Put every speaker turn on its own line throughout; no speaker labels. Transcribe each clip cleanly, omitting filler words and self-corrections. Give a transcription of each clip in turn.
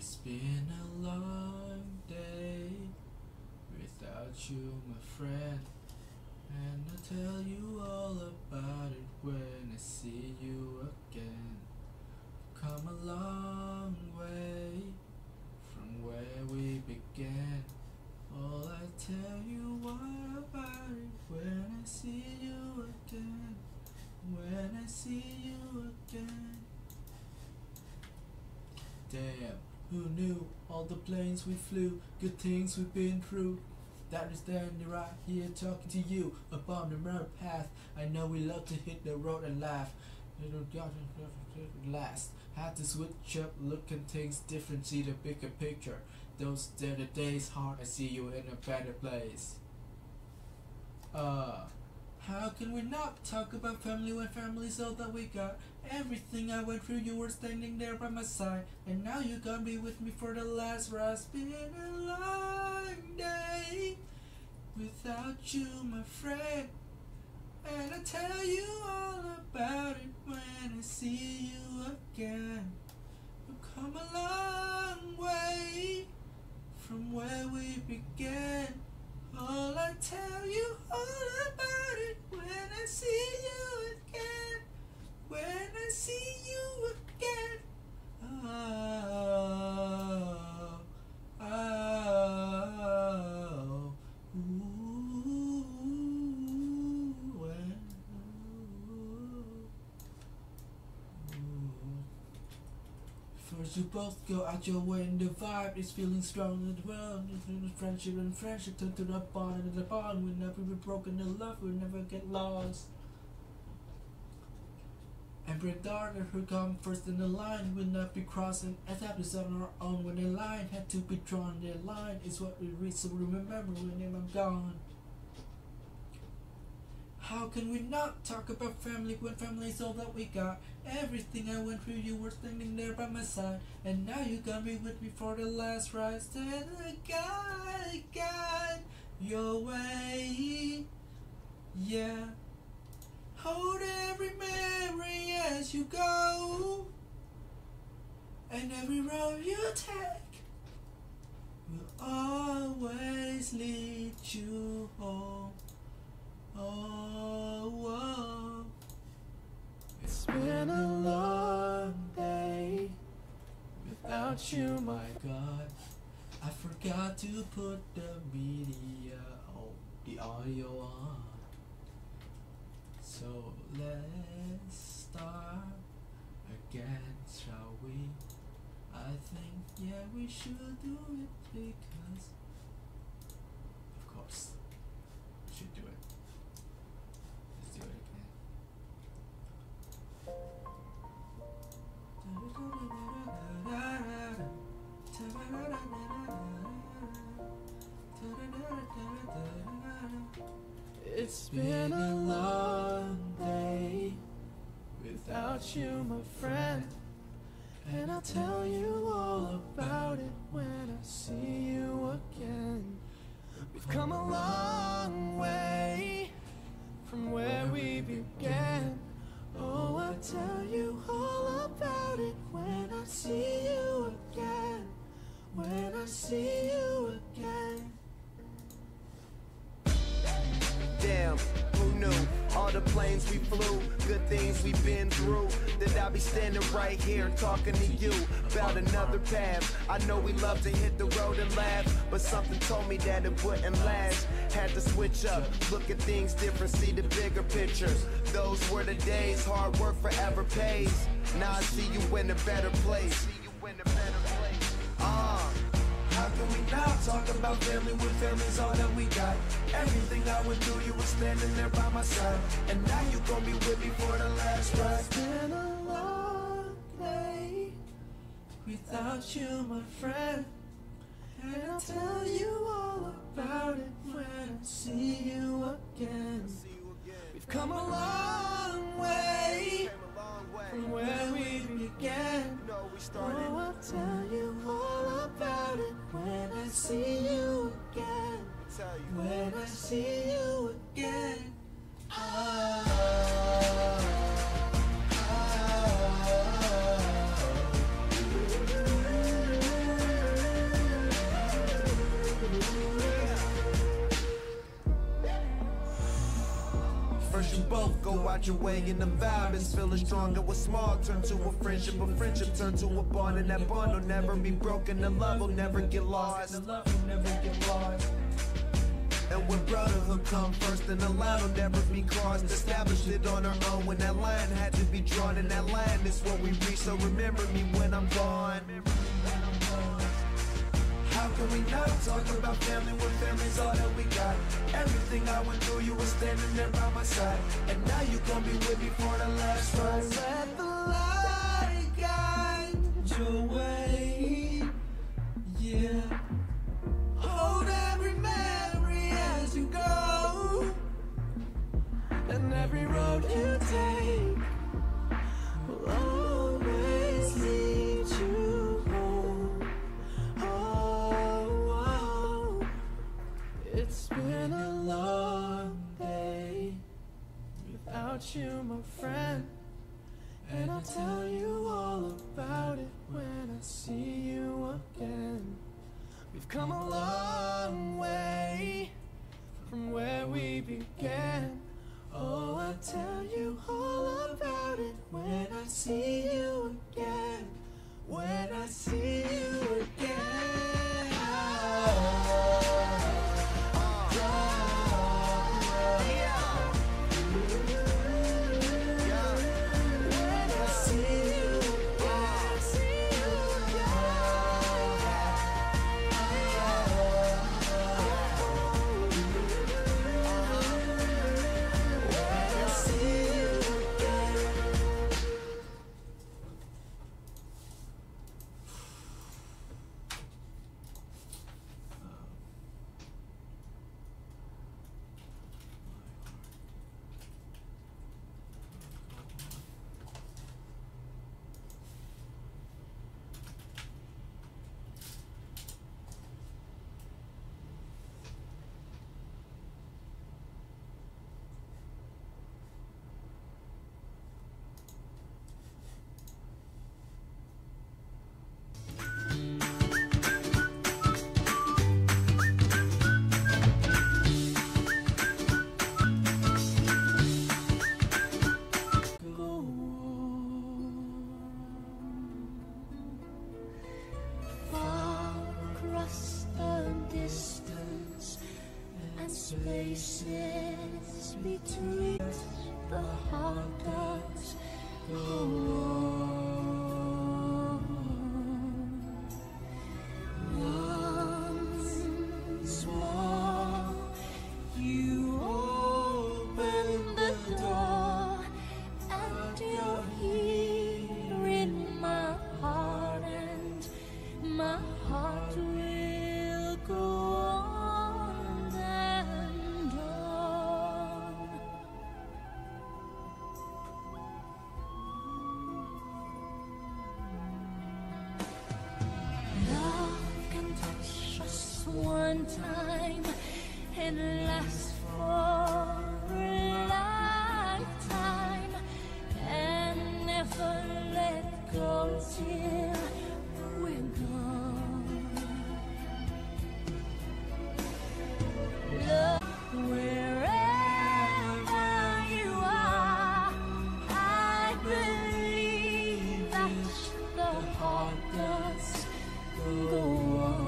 It's been a long day without you, my friend, and I'll tell you all about it when I see you again. Come a long way from where we began. Oh, I tell you all about it when I see you again. When I see you again. Damn, who knew all the planes we flew, good things we've been through. That is standing right here talking to you upon the road path. I know we love to hit the road and laugh. Last, had to switch up, look at things different, see the bigger picture. Those are the days hard, I see you in a better place. How can we not talk about family when family's all that we got? Everything I went through, you were standing there by my side, and now you're gonna be with me for the last ride. It's been a long day without you, my friend, and I tell you all about it when I see you again. We've come a long way from where we began. All I tell you all about it when I see you again. When I see you again. Oh, oh, ooh, when, First you both go out your way and the vibe is feeling strong in the world. Friendship and friendship turn to the bond, and the bond will never be broken, the love will never get lost. And break daughter who come first in the line will not be crossing. Established on our own when the line had to be drawn. The line is what we reach, so remember when I'm gone. How can we not talk about family when family's all that we got? Everything I went through, you were standing there by my side, and now you got me with me for the last ride. Stand guide your way, yeah. Hold every memory as you go, and every road you take will always lead you home. Oh, oh. It's been a long day without you, my God. I forgot to put the the audio on. So let's start again, shall we? I think, yeah, we should do it because, of course, we should do it. Let's do it again. It's been a long day without you, my friend, and I'll tell you all about it when I see you again. We've come a long way from where we began. Oh, I'll tell you all about it when I see you again. When I see you again.
Damn, who knew? All the planes we flew, good things we've been through, that I'll be standing right here talking to you about another path. I know we love to hit the road and laugh, but something told me that it wouldn't last. Had to switch up, look at things different, see the bigger pictures. Those were the days, hard work forever pays. Now I see you in a better place.
How can we not talk about family when family's all that we got? Everything I went through, you were standing there by my side, and now you gon' be with me for the last ride. It's been a long day without you, my friend, and I'll tell you all about it when I see you again. We've come a long way from where we began. Oh, I'll tell you all about it when I see you again. When I see you again.
Go out your way and the vibe is feeling stronger. What's small turn to a friendship turn to a bond, and that bond will never be broken. The love will never get lost. And when brotherhood come first, then the line will never be crossed. Established it on our own when that line had to be drawn, and that line is what we reach. So remember me when I'm gone.
How can we not talk about family when family's all that we got? Everything I went through, you were standing there by my side, and now you gon' be with me for the last ride. Let the light guide your way, yeah. Hold every memory as you go, and every road you take will always lead you home. Oh, it's been a long day without you, my friend, and I'll tell you all about it when I see you again. We've come a long way from where we began. Oh, I'll tell you all about it when I see you again. When I see you again. Spaces between the heart does go on. Once more you open the door, and you're here in my heart, and my heart will go on and on. Love can touch us one time and last for a lifetime, and never let go till we're gone. Love, wherever you are, I believe that the heart does go on.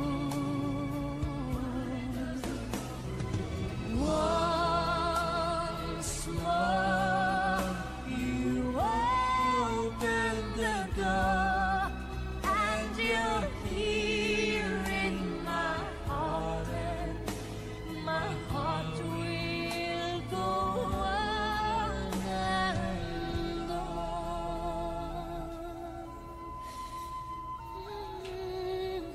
Once more you open the door, and you're here in my heart, and my heart will go on and on.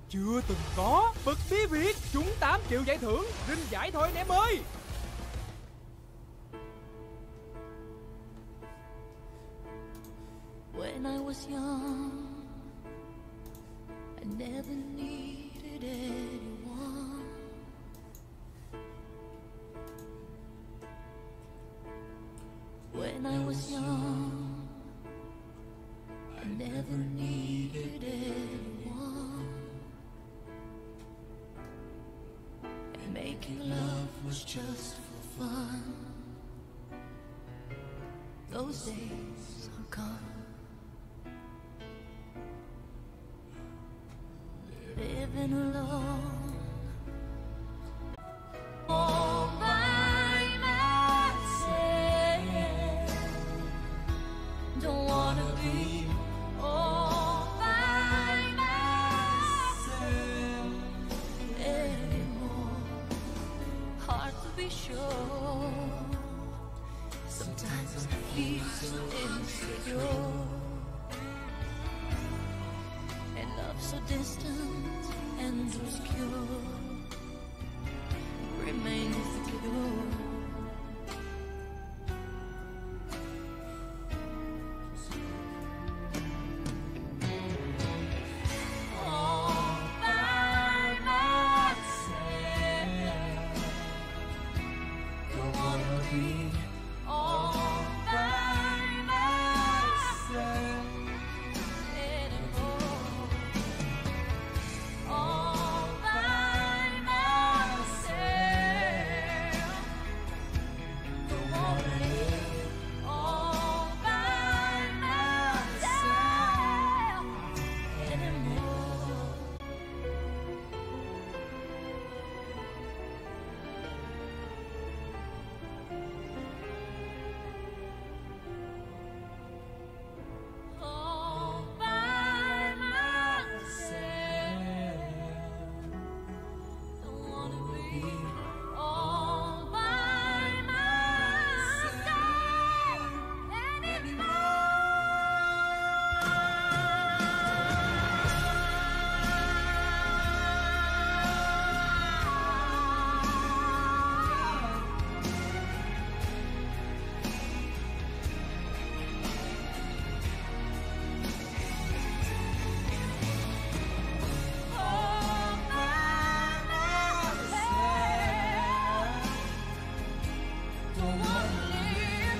chưa từng có. Bật bí Việt trúng 8 triệu giải thưởng. Rinh giải thôi anh em ơi.
When I was young, I never needed anyone. When I was young, I never needed anyone. And making love was just for fun. Those days are gone. Living alone, all by myself. Don't wanna be all by myself anymore. Hard to be sure. Sometimes I feel so insecure. And love so distant and obscure remains pure. All by myself. Don't wanna be all by myself anymore. All by myself. Don't wanna live all by myself anymore. All by myself. Don't wanna be all by myself anymore. All by myself. Don't wanna live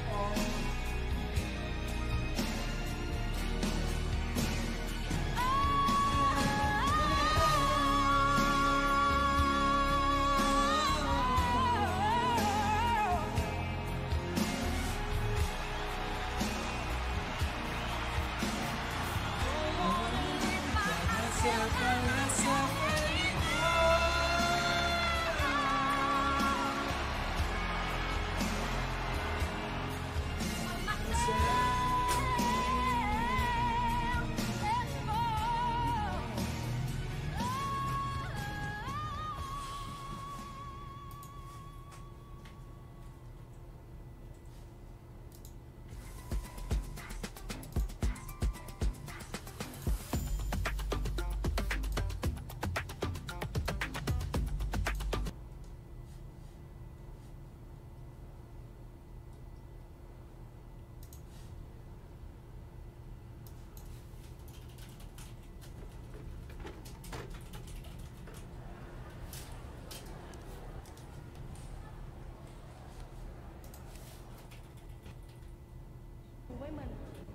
với mình.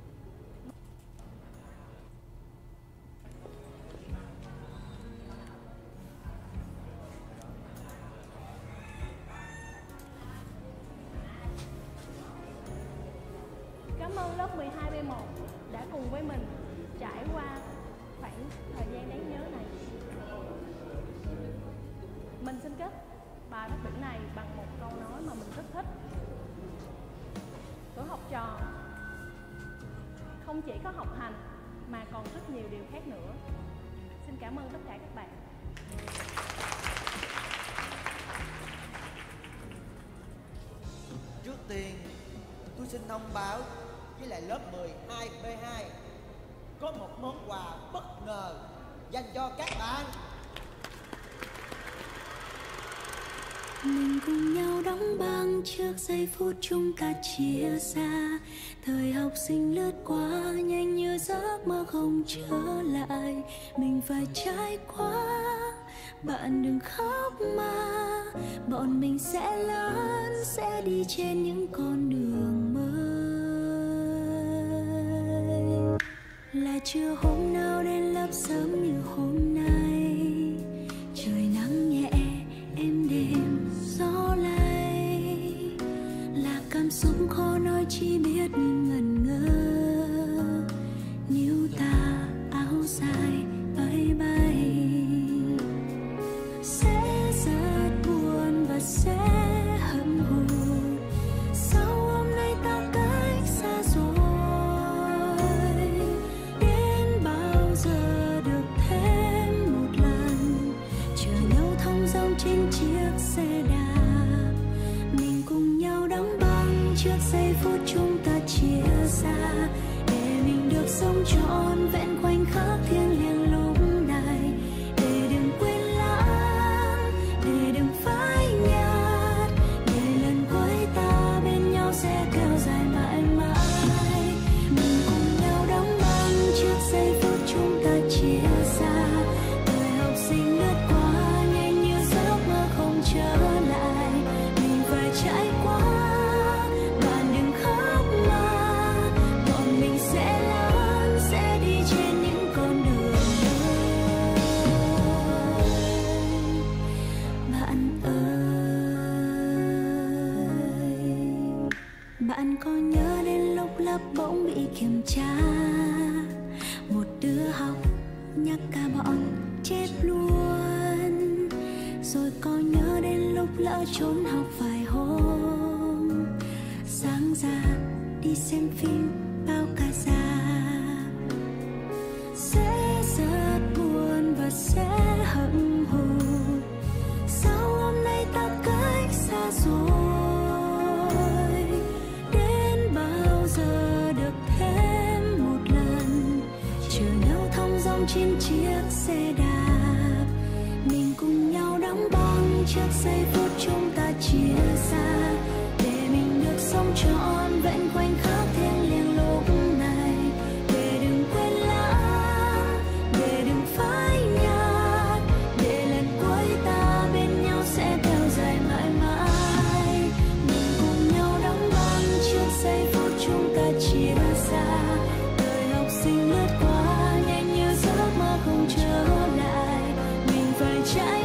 Cảm ơn lớp 12B1 đã cùng với mình trải qua khoảng thời gian đáng nhớ này. Mình xin kết bài phát biểu này bằng một câu nói mà mình rất thích. Tuổi học trò không chỉ có học hành mà còn rất nhiều điều khác nữa. Xin cảm ơn tất cả các bạn.
Trước tiên, tôi xin thông báo với lại lớp 12B2 có một món quà bất ngờ dành cho các bạn.
Mình cùng nhau đóng băng trước giây phút chúng ta chia xa. Thời học sinh lướt qua nhanh như giấc mơ không trở lại. Mình phải trải qua, bạn đừng khóc mà. Bọn mình sẽ lớn, sẽ đi trên những con đường mới. Là chưa hôm nào đến lớp sớm như hôm nay. Trời nắng nhẹ, êm đềm, gió lay. Là cảm xúc khó nói chỉ biết ngẩn ngơ. Níu ta áo dài bay bay. Sẽ rất buồn và sẽ hận hồn. Sao hôm nay ta cách xa rồi. Đến bao giờ được thêm một lần. Chờ nhau thong dong trên chiếc xe đạp. Mình cùng nhau đóng băng trước giây phút chúng ta chia xa. Để mình được sống trọn vẹn khoảnh khắc thiêng liêng lúc này. Để đừng quên lãng, để đừng phai nhạt. Để lần cuối ta bên nhau sẽ kéo dài mãi mãi. Mình cùng nhau đóng băng trước giây phút chúng ta chia xa. Đời học sinh lướt qua nhanh như giấc mơ không trở lại. Mình phải trải qua, bạn đừng khóc mà. Bọn mình sẽ lớn, sẽ đi trên những con đường mới. Bạn ơi, bạn có nhớ đến lúc lớp bỗng bị kiểm tra. Một đứa học nhắc cả bọn chết luôn. Rồi có nhớ đến lúc lỡ trốn học vài hôm. Sáng ra đi xem phim bao cả rạp. Sẽ rất buồn và sẽ hận hồn. Sao hôm nay ta cách xa rồi. Đến bao giờ được thêm một lần. Chờ nhau thong dong trên chiếc xe đạp. Mình cùng nhau đóng băng trước giây phút chúng ta chia xa. Để mình được sống trọn vẹn khoảnh khắc thiêng liêng lúc này. Để đừng quên lãng, để đừng phai nhạt. Để lần cuối ta bên nhau sẽ kéo dài mãi mãi. Mình cùng nhau đóng băng trước giây phút chúng ta chia xa. Đời học sinh lướt qua nhanh như giấc mơ không trở lại. Mình phải trải